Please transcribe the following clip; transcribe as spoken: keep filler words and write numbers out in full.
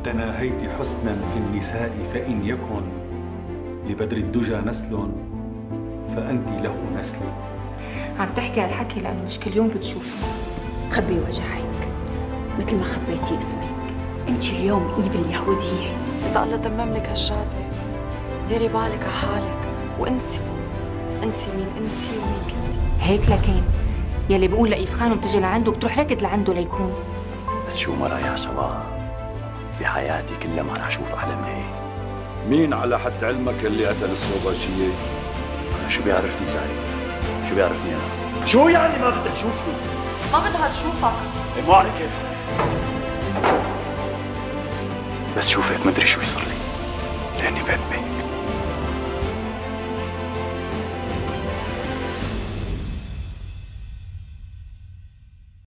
تناهيت حسنا في النساء فإن يكن لبدر الدجى نسل فأنت له نسل. عم تحكي هالحكي لأنه مش كل يوم بتشوفي. خبي وجعك مثل ما خبيتي اسمك. انت اليوم ايف اليهودية. إذا الله تمم لك هالجازة ديري بالك على حالك وانسي انسي مين انتي ومين كنتي. هيك لكن يلي بقول لإيف خانم تجي لعنده بتروح ركض لعنده ليكون. بس شو مرة يا صباح بحياتي كلها ما رح اشوف احلى من هيك. مين على حد علمك اللي قتل الصوباشية؟ انا شو بيعرفني زاهد؟ شو بيعرفني انا؟ شو يعني ما بدك تشوفني؟ ما بدها تشوفك. إيه مو على كيف. بس شوفك مدري شو يصير لي لاني بحبك.